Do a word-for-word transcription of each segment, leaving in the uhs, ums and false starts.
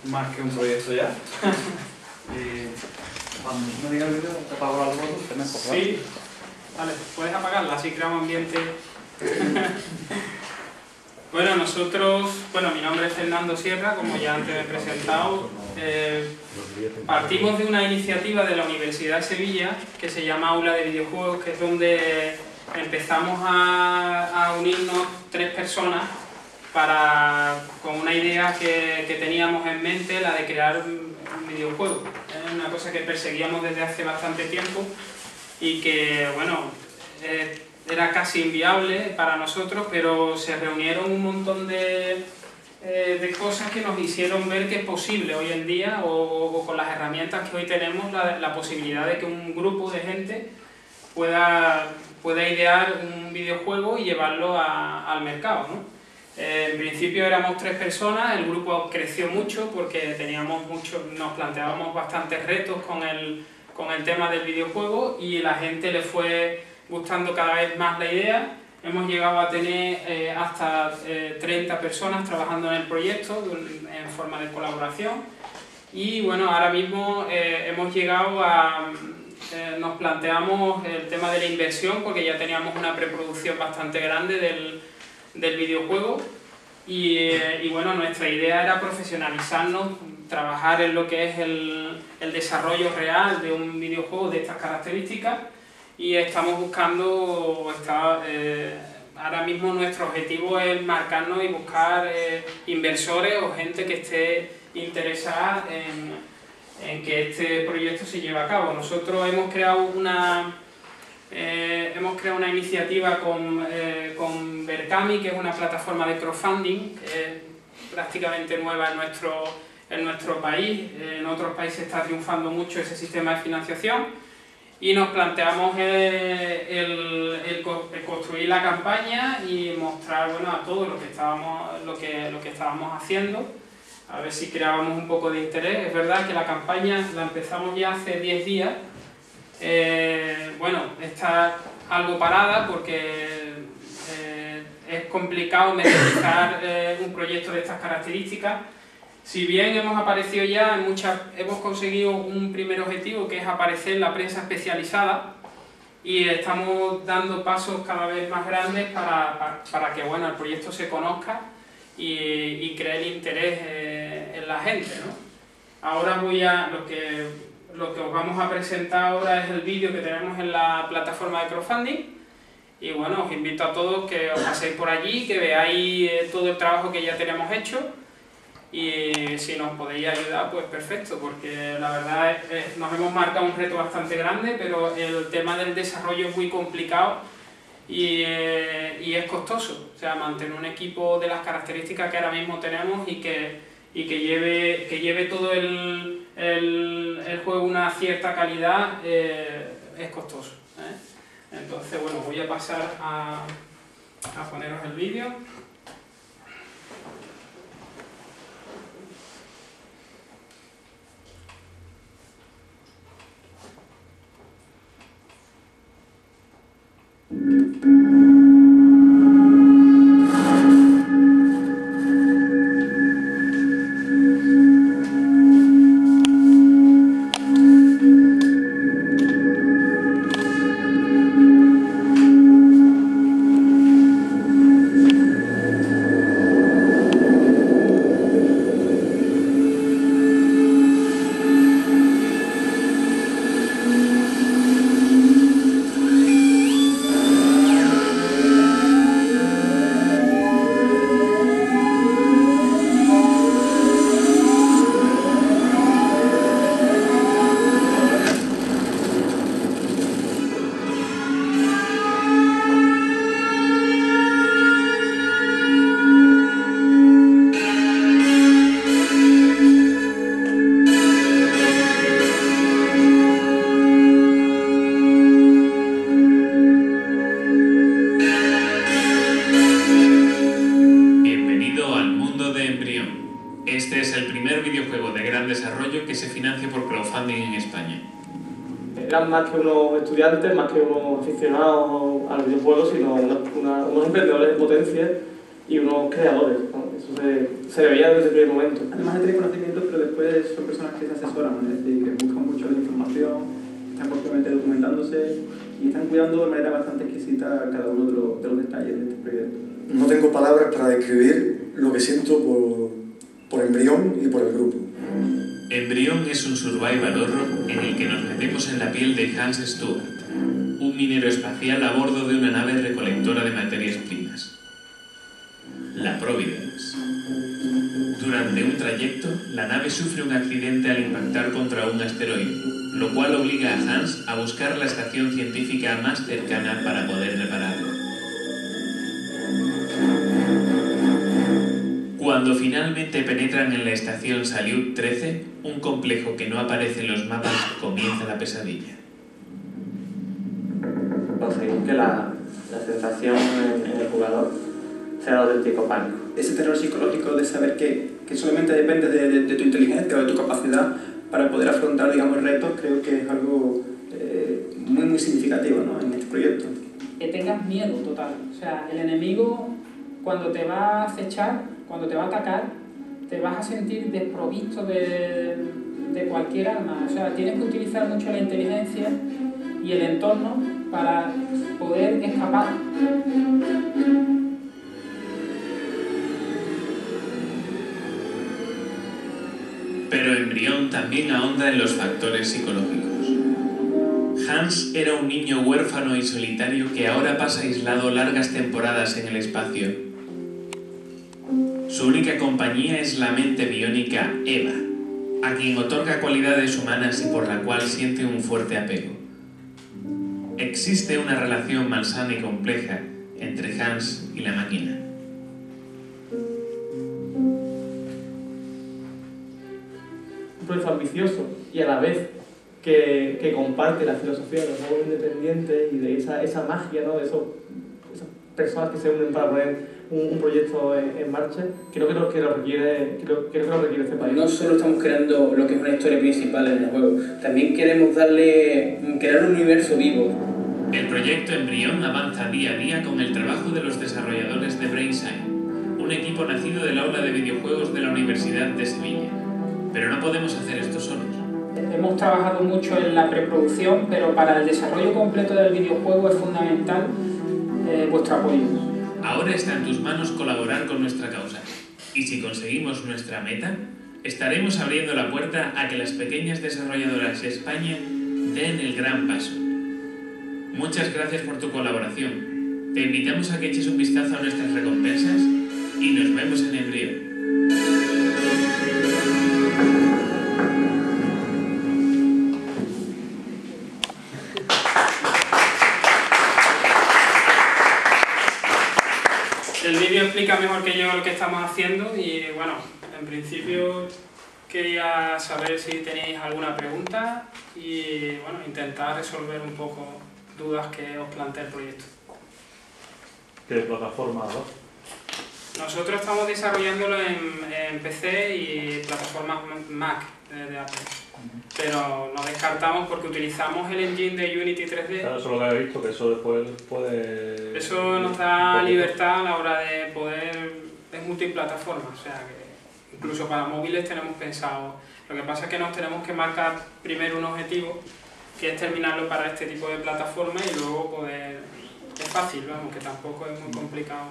más que un proyecto ya. Y cuando me diga el vídeo, te apago las luces, te mejor. Sí, vale, puedes apagarla, así creamos ambiente. Bueno, nosotros, bueno, mi nombre es Fernando Sierra, como ya antes me he presentado. Eh, partimos de una iniciativa de la Universidad de Sevilla que se llama Aula de Videojuegos, que es donde empezamos a, a unirnos tres personas para, con una idea que, que teníamos en mente, la de crear un, un videojuego. Es una cosa que perseguíamos desde hace bastante tiempo y que, bueno, eh, era casi inviable para nosotros, pero se reunieron un montón de, eh, de cosas que nos hicieron ver que es posible hoy en día, o, o con las herramientas que hoy tenemos, la, la posibilidad de que un grupo de gente pueda, pueda idear un videojuego y llevarlo a, al mercado, ¿no? Eh, en principio éramos tres personas, el grupo creció mucho porque teníamos mucho, nos planteábamos bastantes retos con el, con el tema del videojuego y la gente le fue gustando cada vez más la idea. Hemos llegado a tener eh, hasta eh, treinta personas trabajando en el proyecto en forma de colaboración y bueno, ahora mismo eh, hemos llegado a... Eh, nos planteamos el tema de la inversión porque ya teníamos una preproducción bastante grande del, del videojuego y, eh, y bueno, nuestra idea era profesionalizarnos, trabajar en lo que es el, el desarrollo real de un videojuego de estas características. Y estamos buscando, está, eh, ahora mismo nuestro objetivo es marcarnos y buscar eh, inversores o gente que esté interesada en, en que este proyecto se lleve a cabo. Nosotros hemos creado una, eh, hemos creado una iniciativa con, eh, con Berkami, que es una plataforma de crowdfunding, que es prácticamente nueva en nuestro, en nuestro país. En otros países está triunfando mucho ese sistema de financiación. Y nos planteamos el, el, el, el construir la campaña y mostrar, bueno, a todos lo que estábamos, lo que, lo que estábamos haciendo, a ver si creábamos un poco de interés. Es verdad que la campaña la empezamos ya hace diez días, eh, bueno, está algo parada porque eh, es complicado metodizar eh, un proyecto de estas características. Si bien hemos aparecido ya en muchas, hemos conseguido un primer objetivo que es aparecer en la prensa especializada y estamos dando pasos cada vez más grandes para, para, para que bueno, el proyecto se conozca y, y cree el interés eh, en la gente, ¿no? Ahora voy a, lo que, lo que os vamos a presentar ahora es el vídeo que tenemos en la plataforma de crowdfunding y bueno, os invito a todos que os paséis por allí, que veáis eh, todo el trabajo que ya tenemos hecho. Y si nos podéis ayudar, pues perfecto, porque la verdad es, es, nos hemos marcado un reto bastante grande, pero el tema del desarrollo es muy complicado y, eh, y es costoso. O sea, mantener un equipo de las características que ahora mismo tenemos y que, y que, lleve, que lleve todo el, el, el juego una cierta calidad eh, es costoso, ¿eh? Entonces, bueno, voy a pasar a, a poneros el vídeo. Este es el primer videojuego de gran desarrollo que se financia por crowdfunding en España. Eran más que unos estudiantes, más que unos aficionados al videojuego, sino una, una, unos emprendedores en potencia y unos creadores, ¿no? Eso se, se veía desde el primer momento. Además de tener conocimientos, pero después son personas que se asesoran, es decir, que buscan mucho la información, están constantemente documentándose y están cuidando de manera bastante exquisita cada uno de los, de los detalles de este proyecto. No tengo palabras para describir lo que siento por, por Embrión y por el grupo. Embrión es un survival horror en el que nos metemos en la piel de Hans Stuart, un minero espacial a bordo de una nave recolectora de materias primas, la Providence. Durante un trayecto, la nave sufre un accidente al impactar contra un asteroide, lo cual obliga a Hans a buscar la estación científica más cercana para poder repararlo. Cuando finalmente penetran en la estación Salyut trece, un complejo que no aparece en los mapas, comienza la pesadilla. Conseguir que la, la sensación en, en el jugador sea auténtico pánico. Ese terror psicológico de saber que, que solamente depende de, de, de tu inteligencia o de tu capacidad para poder afrontar, digamos, retos, creo que es algo eh, muy, muy significativo, ¿no?, en este proyecto. Que tengas miedo total. O sea, el enemigo, cuando te va a acechar, cuando te va a atacar, te vas a sentir desprovisto de, de cualquier arma. O sea, tienes que utilizar mucho la inteligencia y el entorno para poder escapar. Pero Embrión también ahonda en los factores psicológicos. Hans era un niño huérfano y solitario que ahora pasa aislado largas temporadas en el espacio. Su única compañía es la mente biónica Eva, a quien otorga cualidades humanas y por la cual siente un fuerte apego. Existe una relación malsana y compleja entre Hans y la máquina. Un proyecto ambicioso y a la vez que, que comparte la filosofía de los nuevos independientes y de esa, esa magia, ¿no?, de esos, esas personas que se unen para poner un, un proyecto en, en marcha. Creo que lo, que lo requiere, creo, creo que lo requiere este país. No solo estamos creando lo que es una historia principal en el juego, también queremos darle, crear un universo vivo. El proyecto Embrión avanza día a día con el trabajo de los desarrolladores de Brainside, un equipo nacido del aula de videojuegos de la Universidad de Sevilla. Pero no podemos hacer esto solos. Hemos trabajado mucho en la preproducción, pero para el desarrollo completo del videojuego es fundamental eh, vuestro apoyo. Ahora está en tus manos colaborar con nuestra causa. Y si conseguimos nuestra meta, estaremos abriendo la puerta a que las pequeñas desarrolladoras de España den el gran paso. Muchas gracias por tu colaboración. Te invitamos a que eches un vistazo a nuestras recompensas y nos vemos en Embrión. El vídeo explica mejor que yo lo que estamos haciendo y, bueno, en principio quería saber si tenéis alguna pregunta y, bueno, intentar resolver un poco dudas que os plantea el proyecto. ¿Qué plataforma va? Nosotros estamos desarrollándolo en, en P C y plataformas Mac de, de Apple, pero no descartamos porque utilizamos el engine de Unity tres D. Claro, eso es lo que había visto, que eso después puede... Eso nos da libertad a la hora de poder... es multiplataforma, o sea que incluso para móviles tenemos pensado. Lo que pasa es que nos tenemos que marcar primero un objetivo, que es terminarlo para este tipo de plataforma y luego poder... es fácil, vamos, que tampoco es muy complicado.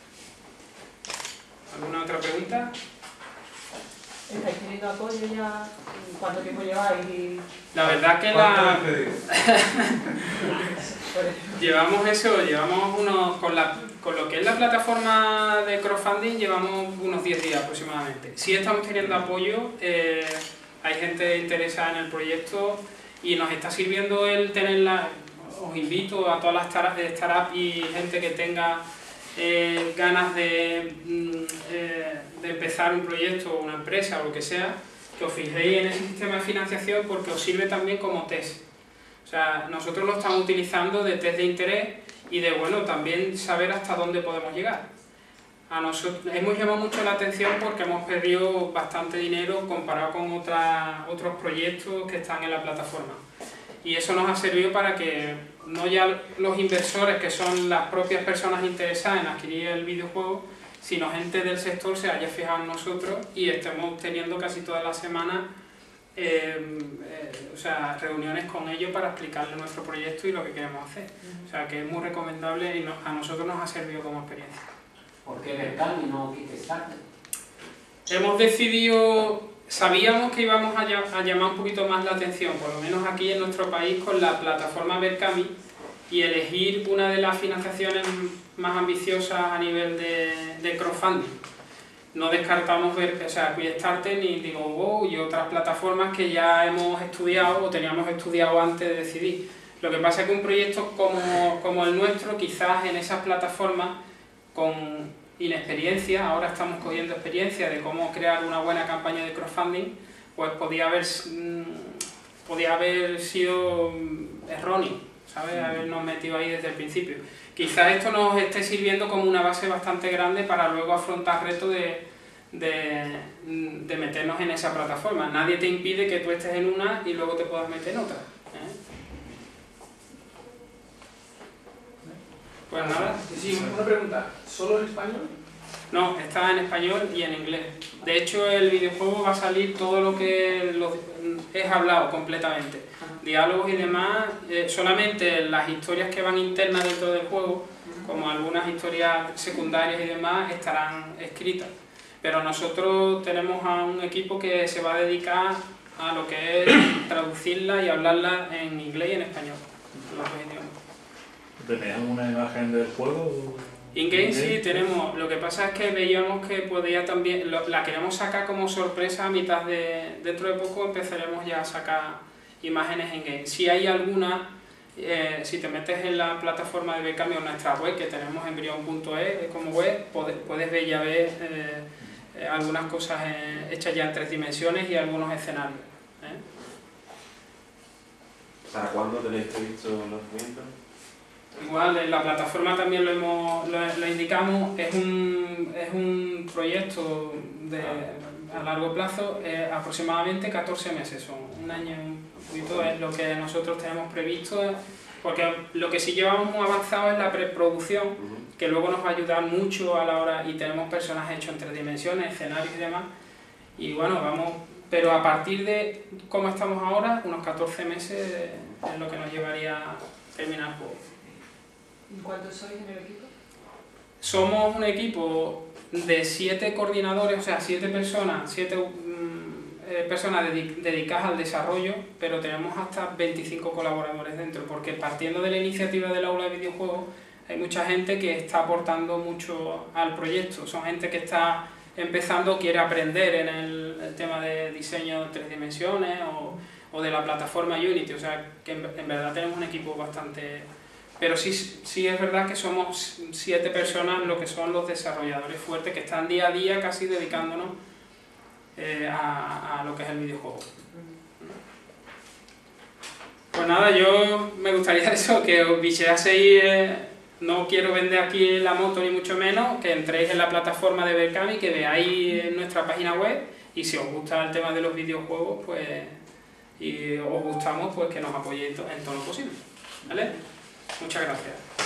¿Alguna otra pregunta? ¿Estáis teniendo apoyo ya? ¿Cuánto tiempo lleváis? La verdad que la... llevamos eso, llevamos unos... Con, la, con lo que es la plataforma de crowdfunding llevamos unos diez días aproximadamente. Sí estamos teniendo apoyo, eh, hay gente interesada en el proyecto y nos está sirviendo el tenerla... Os invito a todas las startups y gente que tenga eh, ganas de, eh, de empezar un proyecto o una empresa o lo que sea, que os fijéis en ese sistema de financiación porque os sirve también como test. O sea, nosotros lo estamos utilizando de test de interés y de, bueno, también saber hasta dónde podemos llegar. A nosotros hemos llamado mucho la atención porque hemos perdido bastante dinero comparado con otra, otros proyectos que están en la plataforma. Y eso nos ha servido para que no ya los inversores, que son las propias personas interesadas en adquirir el videojuego, sino gente del sector se haya fijado en nosotros y estemos teniendo casi todas las semanas eh, eh, o sea, reuniones con ellos para explicarles nuestro proyecto y lo que queremos hacer. O sea, que es muy recomendable y no, a nosotros nos ha servido como experiencia. ¿Por qué Berkami y no Kickstarter? Hemos decidido, sabíamos que íbamos a, a llamar un poquito más la atención, por lo menos aquí en nuestro país, con la plataforma Berkami, y elegir una de las financiaciones más ambiciosas a nivel de, de crowdfunding. No descartamos ver, o sea, Kickstarter ni Digo Go y otras plataformas que ya hemos estudiado o teníamos estudiado antes de decidir. Lo que pasa es que un proyecto como, como el nuestro, quizás en esas plataformas, con inexperiencia, ahora estamos cogiendo experiencia de cómo crear una buena campaña de crowdfunding, pues podía haber, podía haber sido erróneo, ¿sabes? Habernos metido ahí desde el principio. Quizás esto nos esté sirviendo como una base bastante grande para luego afrontar retos de, de, de meternos en esa plataforma. Nadie te impide que tú estés en una y luego te puedas meter en otra, ¿eh? Pues nada. Sí, una pregunta. ¿Solo en español? No, está en español y en inglés. De hecho, el videojuego va a salir todo lo que lo, es hablado completamente. Diálogos y demás, eh, solamente las historias que van internas dentro del juego, como algunas historias secundarias y demás, estarán escritas. Pero nosotros tenemos a un equipo que se va a dedicar a lo que es traducirla y hablarla en inglés y en español, los dos idiomas. ¿Tenían una imagen del juego? In-game sí tenemos, lo que pasa es que veíamos que podía también, lo, la queremos sacar como sorpresa a mitad de, dentro de poco empezaremos ya a sacar imágenes in-game. Si hay alguna, eh, si te metes en la plataforma de Berkami o en nuestra web, que tenemos embrion punto e como web, puedes, puedes ver ya ver eh, eh, algunas cosas eh, hechas ya en tres dimensiones y algunos escenarios, ¿eh? ¿Para cuándo tenéis previsto los lanzamientos? Igual en la plataforma también lo, hemos, lo, lo indicamos, es un, es un proyecto de, a largo plazo, eh, aproximadamente catorce meses, son un año y un poquito es lo que nosotros tenemos previsto, porque lo que sí llevamos muy avanzado es la preproducción, que luego nos va a ayudar mucho a la hora, y tenemos personajes hechos en tres dimensiones, escenarios y demás, y bueno, vamos, pero a partir de cómo estamos ahora, unos catorce meses es lo que nos llevaría a terminar el juego. ¿Y cuántos sois en el equipo? Somos un equipo de siete coordinadores, o sea, siete personas, siete mm, eh, personas dedic dedicadas al desarrollo, pero tenemos hasta veinticinco colaboradores dentro, porque partiendo de la iniciativa del aula de videojuegos, hay mucha gente que está aportando mucho al proyecto. Son gente que está empezando, quiere aprender en el, el tema de diseño en tres dimensiones o, o de la plataforma Unity, o sea, que en, en verdad tenemos un equipo bastante... Pero sí, sí es verdad que somos siete personas lo que son los desarrolladores fuertes que están día a día casi dedicándonos eh, a, a lo que es el videojuego. Pues nada, yo me gustaría eso, que os bicheaseis, eh, no quiero vender aquí la moto ni mucho menos, que entréis en la plataforma de Berkami, que veáis en nuestra página web y si os gusta el tema de los videojuegos, pues y os gustamos, pues que nos apoyéis en todo lo posible, ¿vale? Muchas gracias.